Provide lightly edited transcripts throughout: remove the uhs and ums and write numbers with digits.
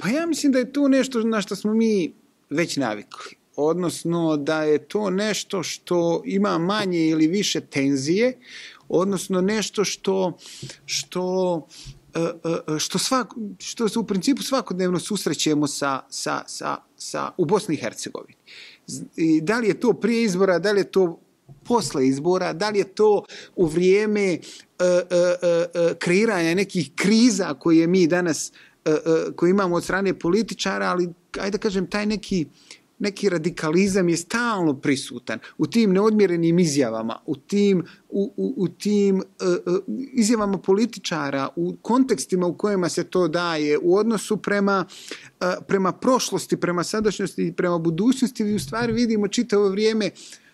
Pa ja mislim da je to nešto na što smo mi već navikli. Odnosno da je to nešto što ima manje ili više tenzije, odnosno nešto što se u principu svakodnevno susrećemo u Bosni i Hercegovini. Da li je to prije izbora, da li je to posle izbora, da li je to u vrijeme kreiranja nekih kriza koje mi danas koje imamo od strane političara, ali ajde da kažem taj neki radikalizam je stalno prisutan u tim neodmjerenim izjavama, u tim izjavama političara, u kontekstima u kojima se to daje, u odnosu prema prošlosti, prema sadašnjosti i prema budućnosti. Vi u stvari vidimo čitavo vrijeme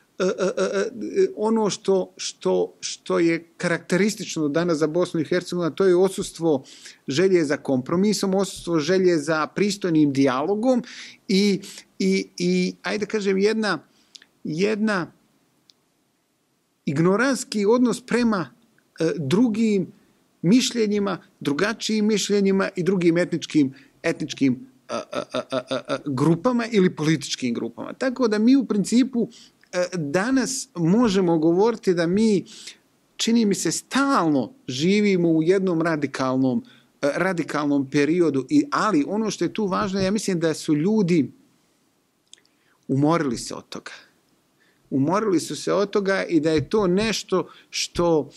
ono što je karakteristično danas za Bosnu i Hercegovinu, to je odsustvo želje za kompromisom, odsustvo želje za pristojnim dijalogom i ajde da kažem jedna ignorantski odnos prema drugim mišljenjima, drugačijim mišljenjima i drugim etničkim grupama ili političkim grupama. Tako da mi u principu danas možemo govoriti da mi, čini mi se, stalno živimo u jednom radikalnom periodu, ali ono što je tu važno, ja mislim da su ljudi umorili se od toga. Umorili su se od toga i da je to nešto što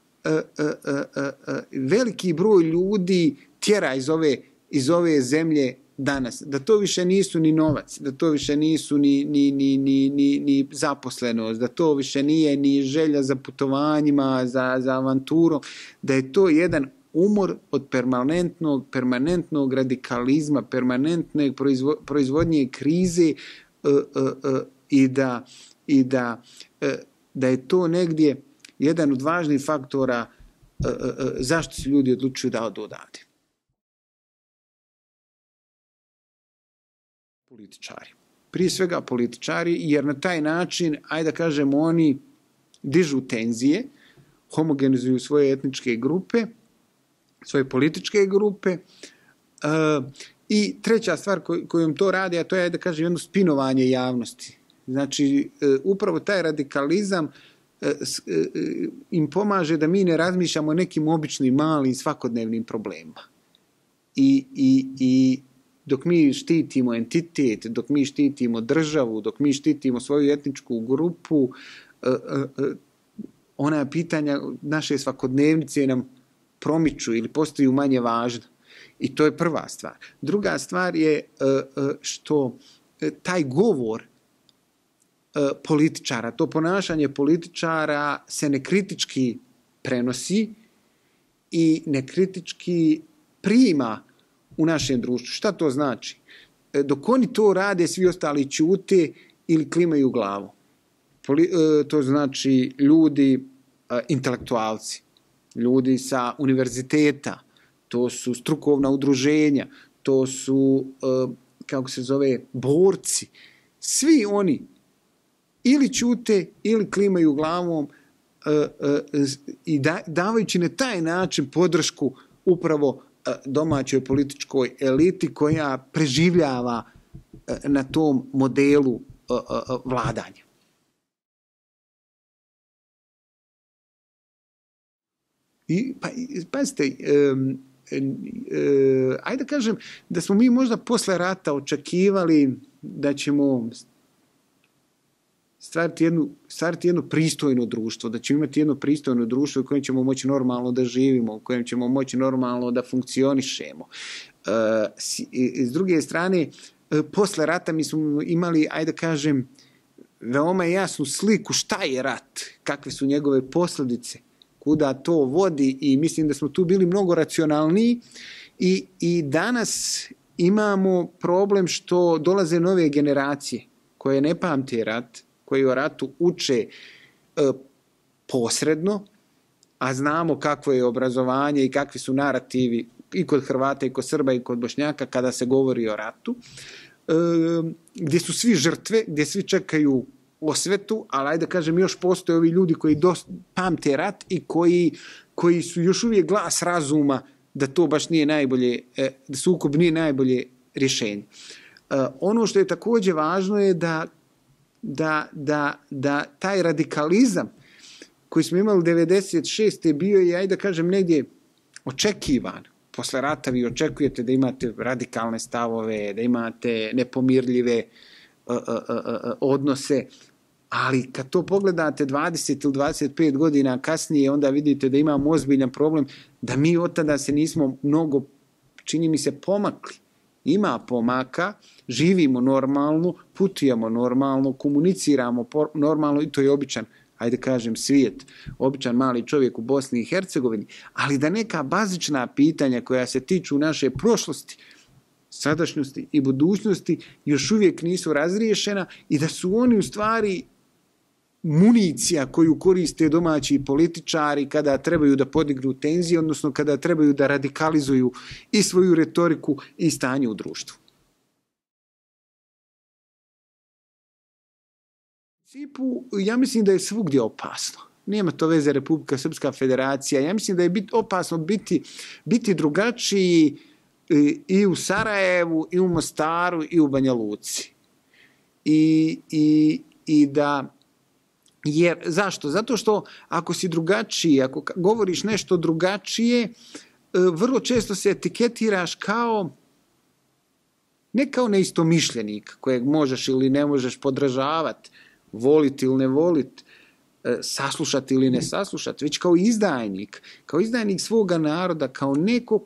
veliki broj ljudi tjera iz ove zemlje danas. Da to više nisu ni novac, da to više nisu ni zaposlenost, da to više nije ni želja za putovanjima, za avanturom, da je to jedan umor od permanentnog radikalizma, permanentne proizvodnje krize i da je to negdje jedan od važnih faktora zašto se ljudi odlučuju da odu odavde. Političari. Prije svega političari, jer na taj način, ajde da kažem, oni dižu tenzije, homogenizuju svoje etničke grupe, svoje političke grupe. I treća stvar kojom to radi, a to je, ajde da kažem, jedno spinovanje javnosti. Znači, upravo taj radikalizam im pomaže da mi ne razmišljamo o nekim običnim, malim, svakodnevnim problemima. I dok mi štitimo entitet, dok mi štitimo državu, dok mi štitimo svoju etničku grupu, ona pitanja naše svakodnevnice nam promiču ili postaju manje važna. I to je prva stvar. Druga stvar je što taj govor političara, to ponašanje političara se nekritički prenosi i nekritički prima u našem društvu. Šta to znači? Dok oni to rade, svi ostali ćute ili klimaju glavu. To znači ljudi, intelektualci, ljudi sa univerziteta, to su strukovna udruženja, to su, kako se zove, borci. Svi oni ili ćute ili klimaju glavom i davajući na taj način podršku upravo domaćoj političkoj eliti koja preživljava na tom modelu vladanja. I pazite, ajde da kažem da smo mi možda posle rata očekivali da ćemo stvariti jedno pristojno društvo, da ćemo imati jedno pristojno društvo u kojem ćemo moći normalno da živimo, u kojem ćemo moći normalno da funkcionišemo. S druge strane, posle rata mi smo imali, ajde da kažem, veoma jasnu sliku šta je rat, kakve su njegove posljedice, kuda to vodi i mislim da smo tu bili mnogo racionalniji i danas imamo problem što dolaze nove generacije koje ne pamte rat, koji o ratu uče posredno, a znamo kakvo je obrazovanje i kakvi su narativi i kod Hrvata, i kod Srba, i kod Bošnjaka kada se govori o ratu, gdje su svi žrtve, gdje svi čekaju osvetu, ali ajde da kažem, još postoje ovi ljudi koji pamte rat i koji su još uvijek glas razuma da to baš nije najbolje, da sukob nije najbolje rješenje. Ono što je također važno je da taj radikalizam koji smo imali 96. bio je, ajde da kažem, negdje očekivan. Posle rata vi očekujete da imate radikalne stavove, da imate nepomirljive odnose, ali kad to pogledate 20 ili 25 godina kasnije, onda vidite da imamo ozbiljan problem, da mi od tada se nismo mnogo, čini mi se, pomakli. Ima pomaka, živimo normalno, putujemo normalno, komuniciramo normalno i to je običan, ajde kažem, svijet, običan mali čovjek u Bosni i Hercegovini, ali da neka bazična pitanja koja se tiču naše prošlosti, sadašnjosti i budućnosti još uvijek nisu razriješena i da su oni u stvari municija koju koriste domaći političari kada trebaju da podignu tenzije, odnosno kada trebaju da radikalizuju i svoju retoriku i stanje u društvu. U principu, ja mislim da je svugdje opasno. Nema to veze Republika Srpska Federacija. Ja mislim da je opasno biti drugačiji i u Sarajevu, i u Mostaru, i u Banja Luci. I da... Jer, zašto? Zato što ako si drugačiji, ako govoriš nešto drugačije, vrlo često se etiketiraš ne kao neistomišljenik kojeg možeš ili ne možeš podržavati, voliti ili ne voliti, saslušati ili ne saslušati, već kao izdajnik svoga naroda, kao neko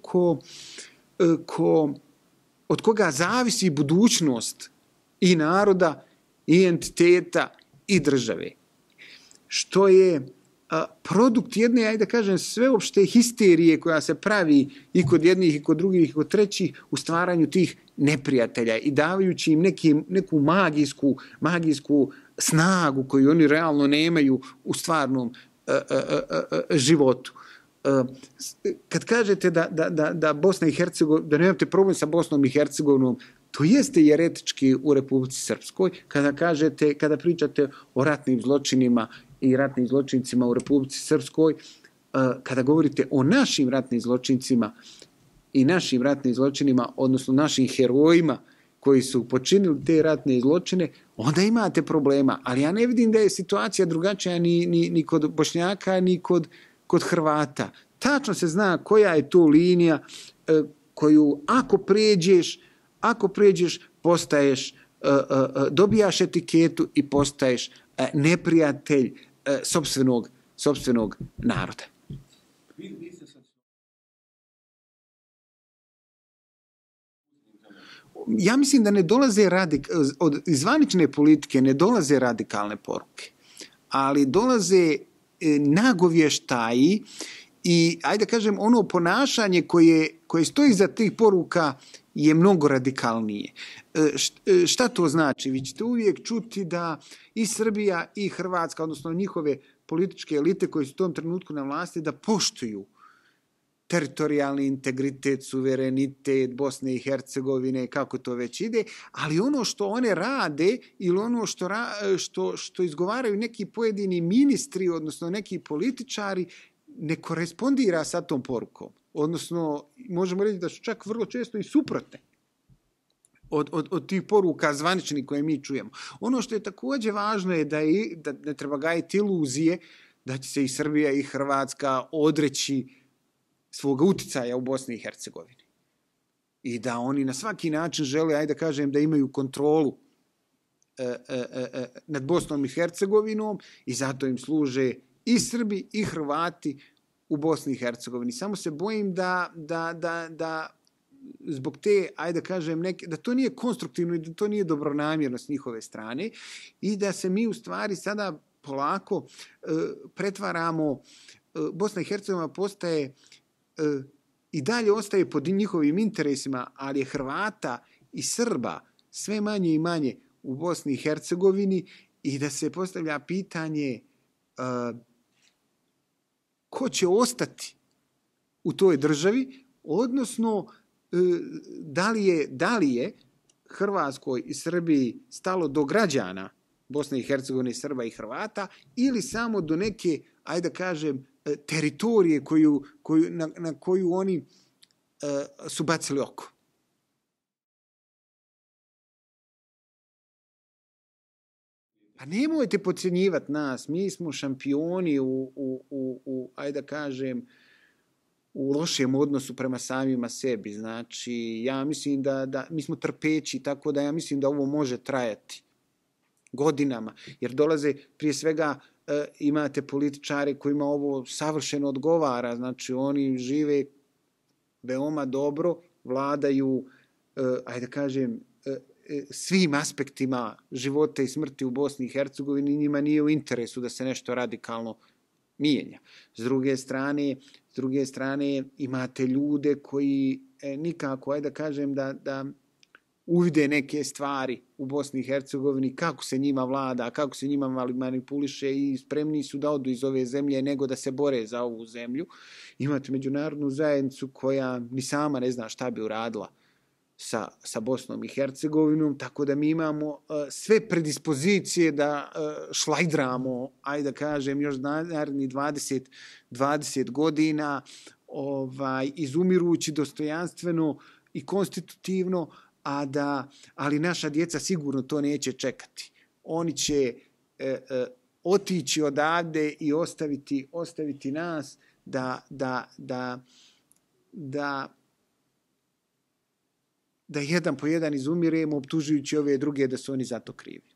od koga zavisi budućnost i naroda, i entiteta, i države. Što je produkt jedne, ajde da kažem, sveopšte histerije koja se pravi i kod jednih, i kod drugih, i kod trećih u stvaranju tih neprijatelja i davajući im neku magijsku snagu koju oni realno nemaju u stvarnom životu. Kad kažete da Bosna i Hercegovina, da nemate problem sa Bosnom i Hercegovinom, to jeste jeretički u Republici Srpskoj, kada pričate o ratnim zločinima i ratnim zločincima u Republici Srpskoj, kada govorite o našim ratnim zločincima i našim ratnim zločinima, odnosno našim herojima koji su počinili te ratne zločine, onda imate problema. Ali ja ne vidim da je situacija drugačija ni kod Bošnjaka, ni kod Hrvata. Tačno se zna koja je to linija koju ako pređeš, postaješ, dobijaš etiketu i postaješ neprijatelj sopstvenog naroda. Ja mislim da ne dolaze od zvanične politike ne dolaze radikalne poruke, ali dolaze nagovještaji i, ajde kažem, ono ponašanje koje stoji iza tih poruka je mnogo radikalnije. Šta to znači? Vi ćete uvijek čuti da i Srbija i Hrvatska, odnosno njihove političke elite koji su u tom trenutku na vlasti, da poštuju teritorijalni integritet, suverenitet Bosne i Hercegovine, kako to već ide, ali ono što one rade ili ono što izgovaraju neki pojedini ministri, odnosno neki političari, ne korespondira sa tom porukom. Odnosno, možemo reći da su čak vrlo često i suprotne od tih poruka zvaničnih koje mi čujemo. Ono što je također važno je da ne treba gajiti iluzije da će se i Srbija i Hrvatska odreći svoga uticaja u Bosni i Hercegovini. I da oni na svaki način žele, ajde da kažem, da imaju kontrolu nad Bosnom i Hercegovinom i zato im služe i Srbi i Hrvati u Bosni i Hercegovini. Samo se bojim da zbog te, ajde da kažem, da to nije konstruktivno i da to nije dobronamjerno s njihove strane i da se mi u stvari sada polako pretvaramo, Bosna i Hercegovina postaje i dalje ostaje pod njihovim interesima, ali je Hrvata i Srba sve manje i manje u Bosni i Hercegovini i da se postavlja pitanje ko će ostati u toj državi, odnosno da li je Hrvatskoj i Srbiji stalo do građana Bosne i Hercegovine, Srba i Hrvata ili samo do neke, ajde da kažem, teritorije na koju oni su bacili oko. Pa nemojte podcjenjivati nas, mi smo šampioni ajde da kažem, u lošem odnosu prema samima sebi. Znači, ja mislim da mi smo trpeći, tako da ja mislim da ovo može trajati godinama, jer dolaze prije svega imate političare kojima ovo savršeno odgovara, znači oni žive veoma dobro, vladaju, ajde da kažem, svim aspektima života i smrti u Bosni i Hercegovini, njima nije u interesu da se nešto radikalno mijenja. S druge strane imate ljude koji nikako, ajde da kažem, da uvide neke stvari u Bosni i Hercegovini, kako se njima vlada, kako se njima manipuliše i spremni su da odu iz ove zemlje nego da se bore za ovu zemlju. Imate međunarodnu zajednicu koja ni sama ne zna šta bi uradila sa Bosnom i Hercegovinom, tako da mi imamo sve predispozicije da šlajdramo, ajde da kažem, još naredni 20 godina, izumirujući dostojanstveno i konstitutivno, ali naša djeca sigurno to neće čekati. Oni će otići odavde i ostaviti nas da jedan po jedan izumiremo, optužujući ove druge da su oni za to krivi.